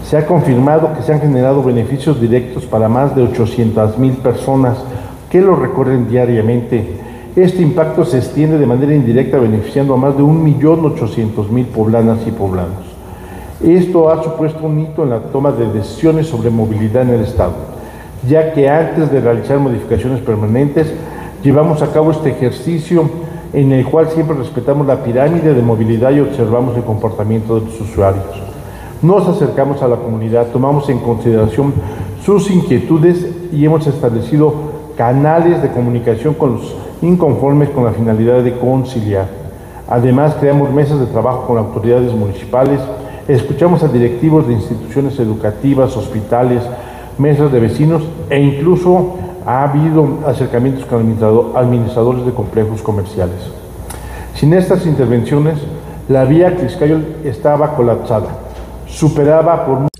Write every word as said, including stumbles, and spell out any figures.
Se ha confirmado que se han generado beneficios directos para más de ochocientas mil personas que lo recorren diariamente. Este impacto se extiende de manera indirecta beneficiando a más de un millón ochocientos mil poblanas y poblanos. Esto ha supuesto un hito en la toma de decisiones sobre movilidad en el Estado, ya que antes de realizar modificaciones permanentes, llevamos a cabo este ejercicio en el cual siempre respetamos la pirámide de movilidad y observamos el comportamiento de los usuarios. Nos acercamos a la comunidad, tomamos en consideración sus inquietudes y hemos establecido canales de comunicación con los inconformes con la finalidad de conciliar. Además, creamos mesas de trabajo con autoridades municipales, escuchamos a directivos de instituciones educativas, hospitales, mesas de vecinos e incluso ha habido acercamientos con administradores de complejos comerciales. Sin estas intervenciones, la vía Tliscayol estaba colapsada, superaba por